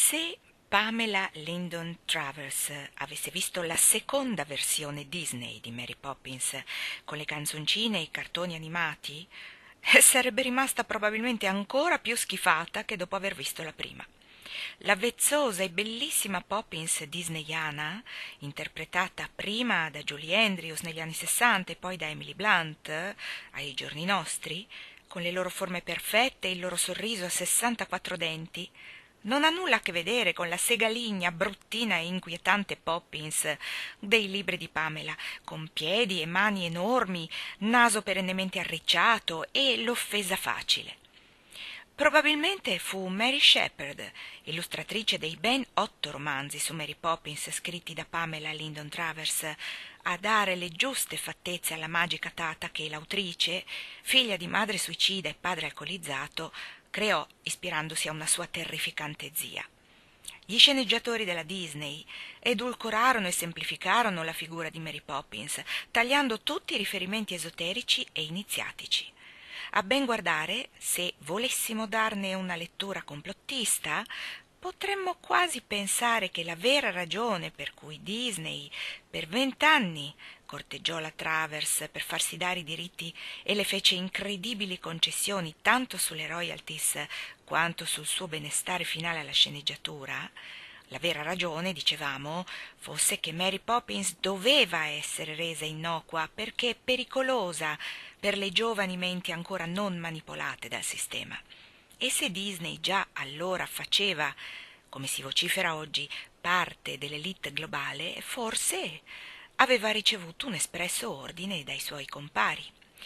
Se Pamela Lyndon Travers avesse visto la seconda versione Disney di Mary Poppins, con le canzoncine e i cartoni animati, sarebbe rimasta probabilmente ancora più schifata che dopo aver visto la prima. La vezzosa e bellissima Poppins disneyana, interpretata prima da Julie Andrews negli anni '60 e poi da Emily Blunt ai giorni nostri, con le loro forme perfette e il loro sorriso a 64 denti, non ha nulla a che vedere con la segaligna, bruttina e inquietante Poppins dei libri di Pamela, con piedi e mani enormi, naso perennemente arricciato e l'offesa facile. Probabilmente fu Mary Shepard, illustratrice dei ben 8 romanzi su Mary Poppins scritti da Pamela Lyndon Travers, a dare le giuste fattezze alla magica tata che l'autrice, figlia di madre suicida e padre alcolizzato, creò ispirandosi a una sua terrificante zia. Gli sceneggiatori della Disney edulcorarono e semplificarono la figura di Mary Poppins, tagliando tutti i riferimenti esoterici e iniziatici. A ben guardare, se volessimo darne una lettura complottista, potremmo quasi pensare che la vera ragione per cui Disney per 20 anni corteggiò la Travers per farsi dare i diritti e le fece incredibili concessioni tanto sulle royalties quanto sul suo benestare finale alla sceneggiatura, la vera ragione, dicevamo, fosse che Mary Poppins doveva essere resa innocua perché pericolosa per le giovani menti ancora non manipolate dal sistema. E se Disney già allora faceva, come si vocifera oggi, parte dell'elite globale, forse aveva ricevuto un espresso ordine dai suoi compari.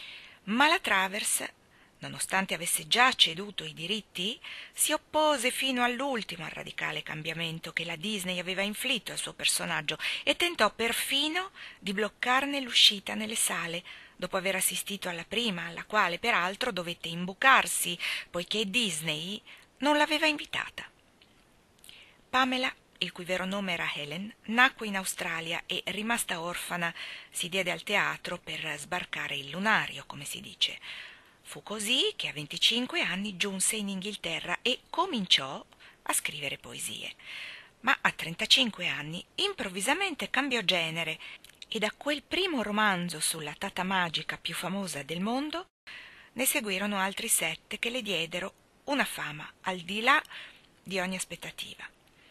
Ma la Travers, nonostante avesse già ceduto i diritti, si oppose fino all'ultimo al radicale cambiamento che la Disney aveva inflitto al suo personaggio e tentò perfino di bloccarne l'uscita nelle sale, dopo aver assistito alla prima, alla quale peraltro dovette imbucarsi, poiché Disney non l'aveva invitata. Pamela, il cui vero nome era Helen, nacque in Australia e, rimasta orfana, si diede al teatro per sbarcare il lunario, come si dice. Fu così che a 25 anni giunse in Inghilterra e cominciò a scrivere poesie. Ma a 35 anni improvvisamente cambiò genere e da quel primo romanzo sulla tata magica più famosa del mondo ne seguirono altri 7 che le diedero una fama al di là di ogni aspettativa.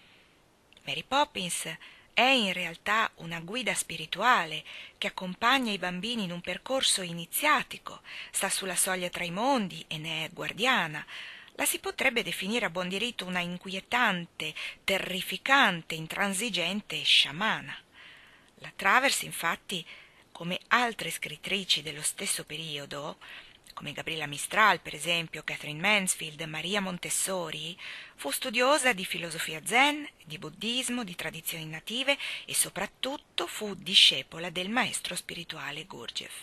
Mary Poppins è in realtà una guida spirituale che accompagna i bambini in un percorso iniziatico, sta sulla soglia tra i mondi e ne è guardiana. La si potrebbe definire a buon diritto una inquietante, terrificante, intransigente sciamana. La Travers, infatti, come altre scrittrici dello stesso periodo, come Gabriela Mistral, per esempio, Catherine Mansfield, Maria Montessori, fu studiosa di filosofia zen, di buddismo, di tradizioni native e soprattutto fu discepola del maestro spirituale Gurdjieff.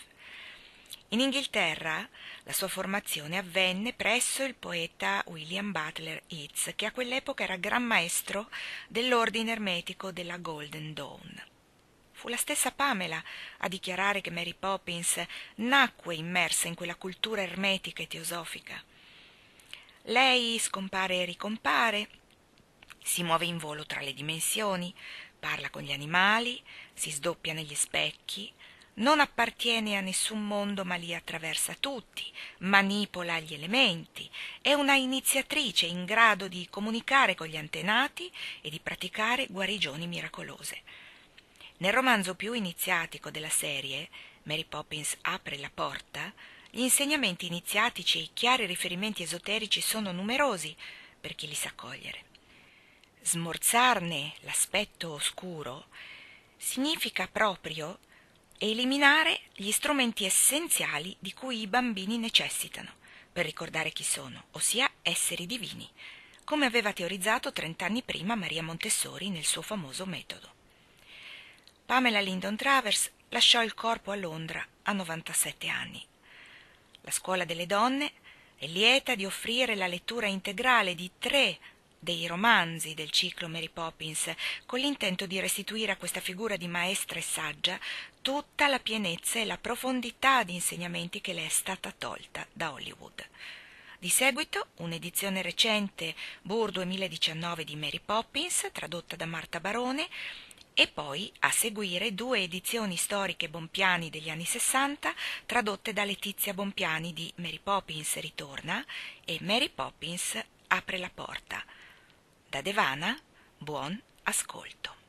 In Inghilterra la sua formazione avvenne presso il poeta William Butler Yeats, che a quell'epoca era gran maestro dell'ordine ermetico della Golden Dawn. Fu la stessa Pamela a dichiarare che Mary Poppins nacque immersa in quella cultura ermetica e teosofica. Lei scompare e ricompare, si muove in volo tra le dimensioni, parla con gli animali, si sdoppia negli specchi, non appartiene a nessun mondo ma li attraversa tutti, manipola gli elementi, è una iniziatrice in grado di comunicare con gli antenati e di praticare guarigioni miracolose. Nel romanzo più iniziatico della serie, Mary Poppins apre la porta, gli insegnamenti iniziatici e i chiari riferimenti esoterici sono numerosi per chi li sa cogliere. Smorzarne l'aspetto oscuro significa proprio eliminare gli strumenti essenziali di cui i bambini necessitano per ricordare chi sono, ossia esseri divini, come aveva teorizzato 30 anni prima Maria Montessori nel suo famoso metodo. Pamela Lyndon Travers lasciò il corpo a Londra a 97 anni. La Scuola delle Donne è lieta di offrire la lettura integrale di 3 dei romanzi del ciclo Mary Poppins, con l'intento di restituire a questa figura di maestra e saggia tutta la pienezza e la profondità di insegnamenti che le è stata tolta da Hollywood. Di seguito un'edizione recente, Bour 2019 di Mary Poppins, tradotta da Marta Barone, e poi a seguire 2 edizioni storiche Bompiani degli anni 60, tradotte da Letizia Bompiani di Mary Poppins ritorna e Mary Poppins apre la porta. Da Devana, buon ascolto.